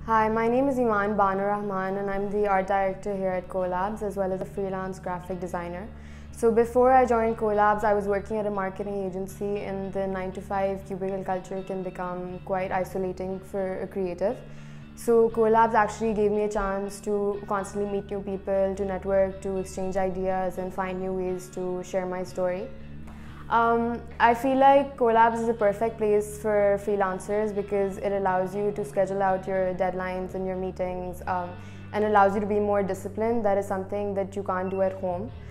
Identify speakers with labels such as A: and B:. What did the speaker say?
A: Hi, my name is Bano Rahman and I'm the art director here at COLABS as well as a freelance graphic designer. So before I joined COLABS, I was working at a marketing agency, and the 9-to-5 cubicle culture can become quite isolating for a creative. So COLABS actually gave me a chance to constantly meet new people, to network, to exchange ideas and find new ways to share my story. I feel like COLABS is a perfect place for freelancers because it allows you to schedule out your deadlines and your meetings and allows you to be more disciplined. That is something that you can't do at home.